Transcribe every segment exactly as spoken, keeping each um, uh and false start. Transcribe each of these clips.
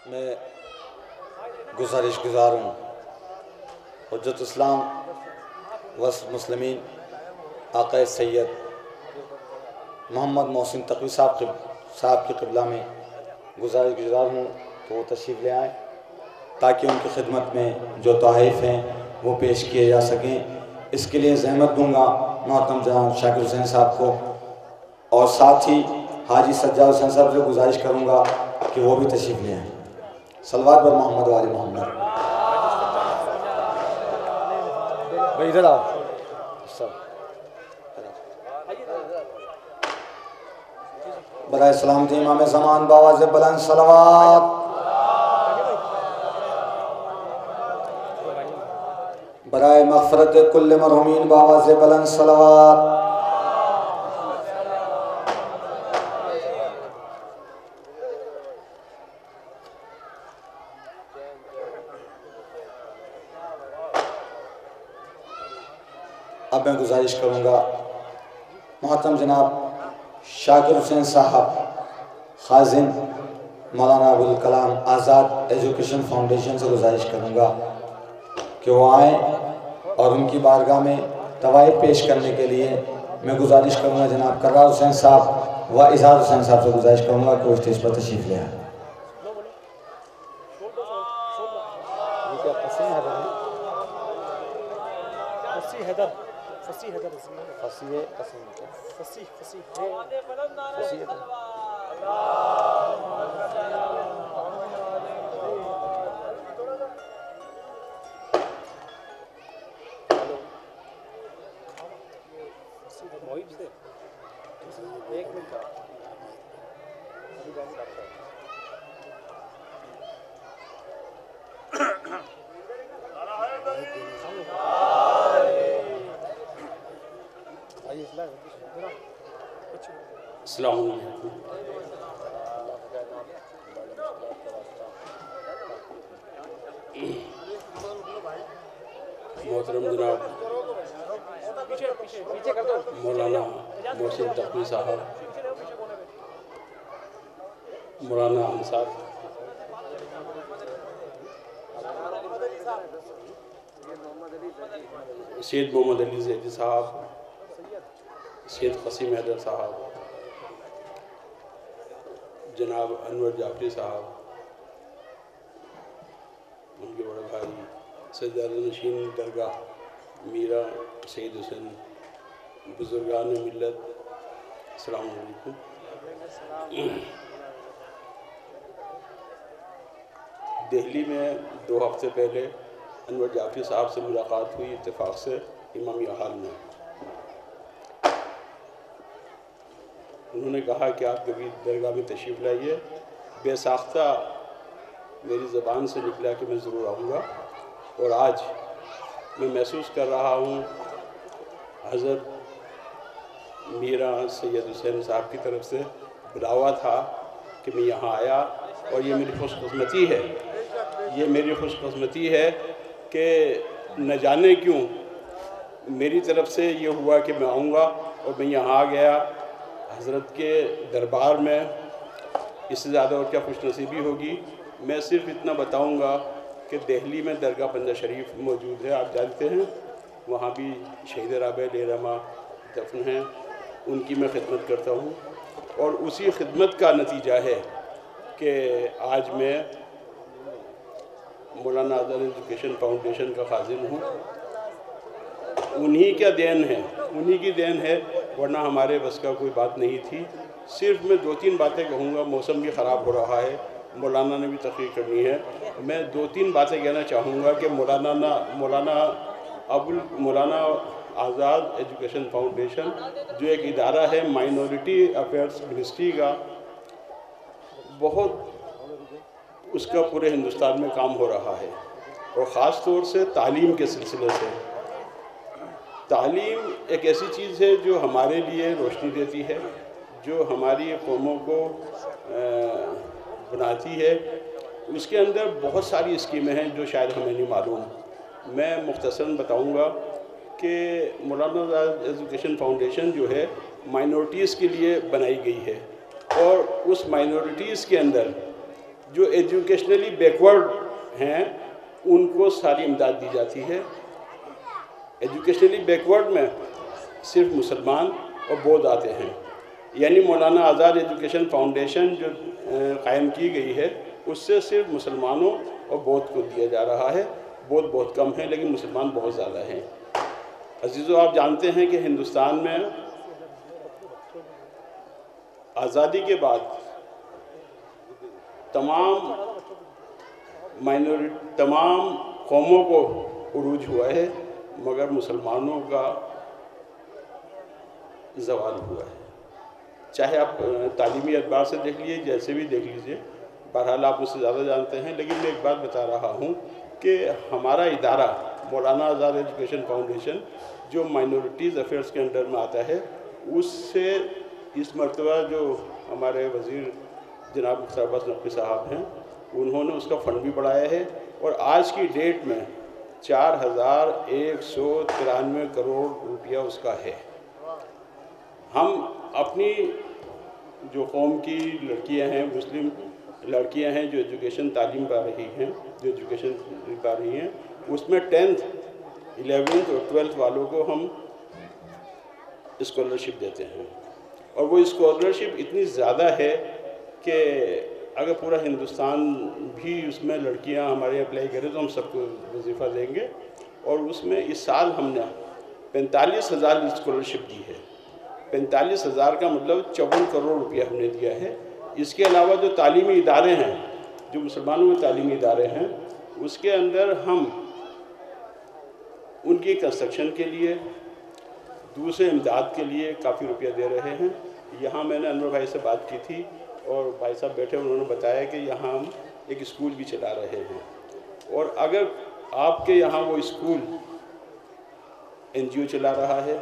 میں گزارش گزار ہوں حجت اسلام وسط مسلمین آقا سید محمد محسن تقوی صاحب صاحب کی قبلہ میں گزارش گزار ہوں کہ وہ تشریف لے آئیں تاکہ ان کی خدمت میں جو تحائف ہیں وہ پیش کیے جا سکیں۔ اس کے لیے زحمت دوں گا محترم جناب شاکر حسین صاحب کو، اور ساتھ ہی حاجی سجاد حسین صاحب سے گزارش کروں گا کہ وہ بھی تشریف لے آئیں۔ صلوات بر محمد و آل محمد۔ بھائی ادھر آؤ۔ برائے سلامتی امام زمان بآواز بلند صلوات۔ برائے مغفرت کل مرحومین بآواز بلند صلوات۔ اب میں گزارش کروں گا محترم جناب شاکر حسین صاحب خازن مولانا ابوالکلام آزاد ایجوکیشن فاؤنڈیشن سے گزارش کروں گا کہ وہ آئیں اور ان کی بارگاہ میں تحائف پیش کرنے کے لیے میں گزارش کروں گا جناب کرار حسین صاحب و اظہار حسین صاحب سے گزارش کروں گا کہ وہ اسٹیج پر تشریف لے آئیں۔ السلام علیکم۔ محترم جناب مولانا محسن تقوی صاحب، مولانا انصار، سید محمد علی زیدی صاحب، سید قاسم حیدر صاحب، جناب انور جعفری صاحب، ان کے بڑے بھائی سجادہ نشین درگاہ میرا سید حسین، بزرگان ملت، السلام علیکم۔ دہلی میں دو ہفتے پہلے انور جعفری صاحب سے ملاقات ہوئی اتفاق سے امامیہ ہال میں۔ انہوں نے کہا کہ آپ کبھی درگاہ میں تشریف لائیے۔ بے ساختہ میری زبان سے نکلا کہ میں ضرور آؤں گا، اور آج میں محسوس کر رہا ہوں حضرت میرا سید حسین صاحب کی طرف سے بلاوا تھا کہ میں یہاں آیا، اور یہ میری خوش قسمتی ہے یہ میری خوش قسمتی ہے کہ نہ جانے کیوں میری طرف سے یہ ہوا کہ میں آؤں گا، اور میں یہاں آ گیا۔ حضرت کے دربار میں اس سے زیادہ اور کیا خوش نصیبی ہوگی۔ میں صرف اتنا بتاؤں گا کہ دہلی میں درگاہ بندہ شریف موجود ہے، آپ جانتے ہیں، وہاں بھی شہید رابع لیرما دفن ہیں، ان کی میں خدمت کرتا ہوں، اور اسی خدمت کا نتیجہ ہے کہ آج میں مولانا آزاد ایجوکیشن فاؤنڈیشن کا خازن ہوں۔ انہی کا دین ہے انہی کی دین ہے ورنہ ہمارے بس کا کوئی بات نہیں تھی۔ صرف میں دو تین باتیں کہوں گا، موسم بھی خراب ہو رہا ہے، مولانا نے بھی تقریر کرنی ہے۔ میں دو تین باتیں کہنا چاہوں گا کہ مولانا مولانا ابو مولانا آزاد ایجوکیشن فاؤنڈیشن جو ایک ادارہ ہے مائنورٹی افیئرس منسٹری کا، بہت اس کا پورے ہندوستان میں کام ہو رہا ہے، اور خاص طور سے تعلیم کے سلسلے سے۔ تعلیم ایک ایسی چیز ہے جو ہمارے لیے روشنی دیتی ہے، جو ہماری قوموں کو بناتی ہے۔ اس کے اندر بہت ساری اسکیمیں ہیں جو شاید ہمیں نہیں معلوم۔ میں مختصراً بتاؤں گا کہ مولانا آزاد ایجوکیشن فاؤنڈیشن جو ہے مائنورٹیز کے لیے بنائی گئی ہے، اور اس مائنورٹیز کے اندر جو ایجوکیشنلی بیکورڈ ہیں ان کو ساری امداد دی جاتی ہے۔ ایجوکیشنلی بیکورڈ میں صرف مسلمان اور بودھ آتے ہیں، یعنی مولانا آزاد ایجوکیشن فاؤنڈیشن جو قائم کی گئی ہے اس سے صرف مسلمانوں اور بودھ کو دیا جا رہا ہے۔ بودھ بہت کم ہیں لیکن مسلمان بہت زیادہ ہیں۔ عزیزو، آپ جانتے ہیں کہ ہندوستان میں آزادی کے بعد تمام مائنورٹی تمام قوموں کو عروج ہوا ہے، مگر مسلمانوں کا زوال ہوا ہے۔ چاہے آپ تعلیمی اعتبار سے دیکھ لیجیے، جیسے بھی دیکھ لیجیے، بہرحال آپ مجھ سے زیادہ جانتے ہیں، لیکن میں ایک بات بتا رہا ہوں کہ ہمارا ادارہ مولانا آزاد ایجوکیشن فاؤنڈیشن جو مائنورٹیز افیئرس کے انڈر میں آتا ہے، اس سے اس مرتبہ جو ہمارے وزیر جناب مختار عباس نقوی صاحب ہیں، انہوں نے اس کا فنڈ بھی بڑھایا ہے، اور آج کی ڈیٹ میں چار ہزار ایک سو ترانوے کروڑ روپیہ اس کا ہے۔ ہم اپنی جو قوم کی لڑکیاں ہیں، مسلم لڑکیاں ہیں جو ایجوکیشن تعلیم پا رہی ہیں جو ایجوکیشن پا رہی ہیں اس میں ٹینتھ الیونتھ اور ٹویلتھ والوں کو ہم اسکالرشپ دیتے ہیں، اور وہ اسکالرشپ اتنی زیادہ ہے کہ اگر پورا ہندوستان بھی اس میں لڑکیاں ہمارے اپلائی کریں تو ہم سب کو وظیفہ دیں گے، اور اس میں اس سال ہم نے پینتالیس ہزار اسکالرشپ دی ہے۔ پینتالیس ہزار کا مطلب چون کروڑ روپیہ ہم نے دیا ہے۔ اس کے علاوہ جو تعلیمی ادارے ہیں، جو مسلمانوں کے تعلیمی ادارے ہیں، اس کے اندر ہم ان کی کنسٹرکشن کے لیے، دوسرے امداد کے لیے کافی روپیہ دے رہے ہیں۔ یہاں میں نے انور بھائی سے بات کی تھی اور بھائی صاحب بیٹھے، انہوں نے بتایا کہ یہاں ہم ایک اسکول بھی چلا رہے ہیں، اور اگر آپ کے یہاں وہ اسکول این جی او چلا رہا ہے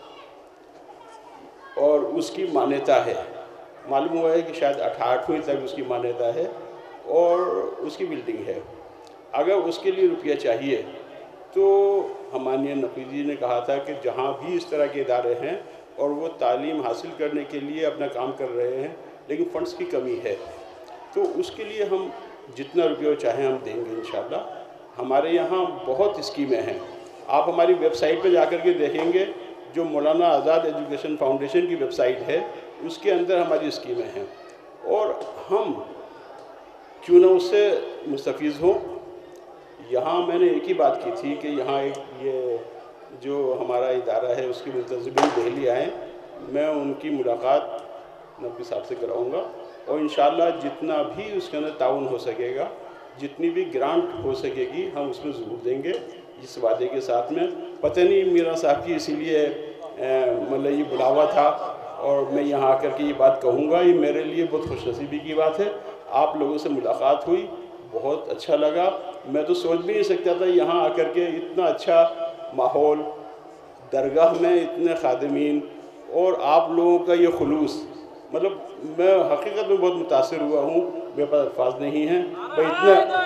اور اس کی مانیتا ہے، معلوم ہوا ہے کہ شاید اٹھاٹھویں تک اس کی مانیتا ہے اور اس کی بلڈنگ ہے، اگر اس کے لیے روپیہ چاہیے تو ہمانیہ نقوی جی نے کہا تھا کہ جہاں بھی اس طرح کے ادارے ہیں اور وہ تعلیم حاصل کرنے کے لیے اپنا کام کر رہے ہیں لیکن فنڈز کی کمی ہے، تو اس کے لیے ہم جتنا روپیہ چاہیں ہم دیں گے انشاءاللہ۔ ہمارے یہاں بہت اسکیمیں ہیں، آپ ہماری ویب سائٹ پہ جا کر کے دیکھیں گے، جو مولانا آزاد ایجوکیشن فاؤنڈیشن کی ویب سائٹ ہے اس کے اندر ہماری اسکیمیں ہیں، اور ہم کیوں نہ اس سے مستفیض ہوں۔ یہاں میں نے ایک ہی بات کی تھی کہ یہاں ایک یہ جو ہمارا ادارہ ہے اس کے منتظمین دہلی آئیں، میں ان کی ملاقات نقوی صاحب سے کراؤں گا، اور انشاءاللہ جتنا بھی اس کے اندر تعاون ہو سکے گا، جتنی بھی گرانٹ ہو سکے گی ہم اس میں ضرور دیں گے، اس وعدے کے ساتھ میں۔ پتہ نہیں میرا صاحب کی اسی لیے مطلب یہ بلاوا تھا اور میں یہاں آ کر کے یہ بات کہوں گا، یہ میرے لیے بہت خوش نصیبی کی بات ہے۔ آپ لوگوں سے ملاقات ہوئی، بہت اچھا لگا، میں تو سوچ بھی نہیں سکتا تھا یہاں آ کر کے اتنا اچھا ماحول، درگاہ میں اتنے خادمین اور آپ لوگوں کا یہ خلوص، مطلب میں حقیقت میں بہت متاثر ہوا ہوں، میرے پاس الفاظ نہیں ہیں، میں اتنا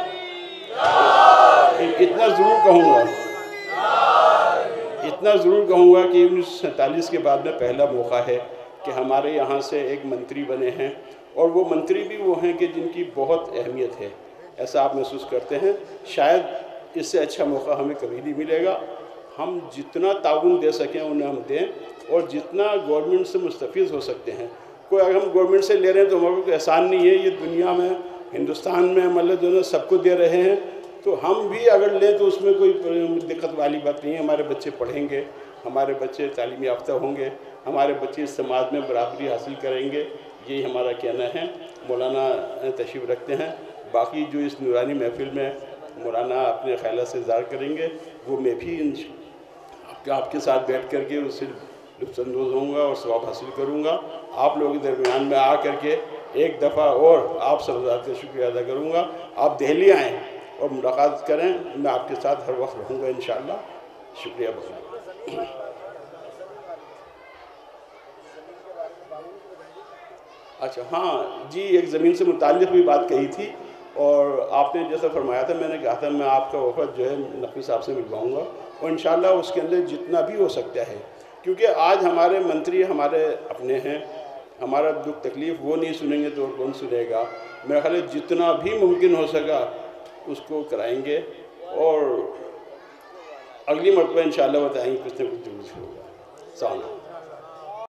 اتنا ضرور کہوں گا اتنا ضرور کہوں گا کہ انیس سو سینتالیس کے بعد میں پہلا موقع ہے کہ ہمارے یہاں سے ایک منتری بنے ہیں، اور وہ منتری بھی وہ ہیں کہ جن کی بہت اہمیت ہے، ایسا آپ محسوس کرتے ہیں۔ شاید اس سے اچھا موقع ہمیں کبھی نہیں ملے گا۔ ہم جتنا تعاون دے سکیں انہیں ہم دیں، اور جتنا گورنمنٹ سے مستفیض ہو سکتے ہیں۔ کوئی اگر ہم گورنمنٹ سے لے رہے ہیں تو ہمارے کوئی احسان نہیں ہے، یہ دنیا میں ہندوستان میں مطلب جو ہے سب کو دے رہے ہیں، تو ہم بھی اگر لیں تو اس میں کوئی دقت والی بات نہیں ہے۔ ہمارے بچے پڑھیں گے، ہمارے بچے تعلیم یافتہ ہوں گے، ہمارے بچے اس سماج میں برابری حاصل کریں گے، یہی ہمارا کہنا ہے۔ مولانا تشریف رکھتے ہیں، باقی جو اس نورانی محفل میں مولانا اپنے خیالات سے اظہار کریں گے وہ میں بھی آپ کے ساتھ بیٹھ کر کے اس سے لطف اندوز ہوں گا اور ثواب حاصل کروں گا۔ آپ لوگوں کے درمیان میں آ کر کے ایک دفعہ اور آپ سب حضرات کا شکریہ ادا کروں گا۔ آپ دہلی آئیں اور ملاقات کریں، میں آپ کے ساتھ ہر وقت رہوں گا انشاءاللہ۔ شکریہ بہت۔ اچھا ہاں جی، ایک زمین سے متعلق بھی بات کہی تھی، اور آپ نے جیسا فرمایا تھا، میں نے کہا تھا میں آپ کا وفد جو ہے نقوی صاحب سے ملواؤں گا، اور انشاءاللہ اس کے اندر جتنا بھی ہو سکتا ہے، کیونکہ آج ہمارے منتری ہمارے اپنے ہیں، ہمارا دکھ تکلیف وہ نہیں سنیں گے تو اور کون سنے گا. میرا خیال ہے جتنا بھی ممکن ہو سکا اس کو کرائیں گے اور اگلی مرتبہ انشاءاللہ بتائیں گے کچھ نہ کچھ ضرور ہوگا. السلام علیکم.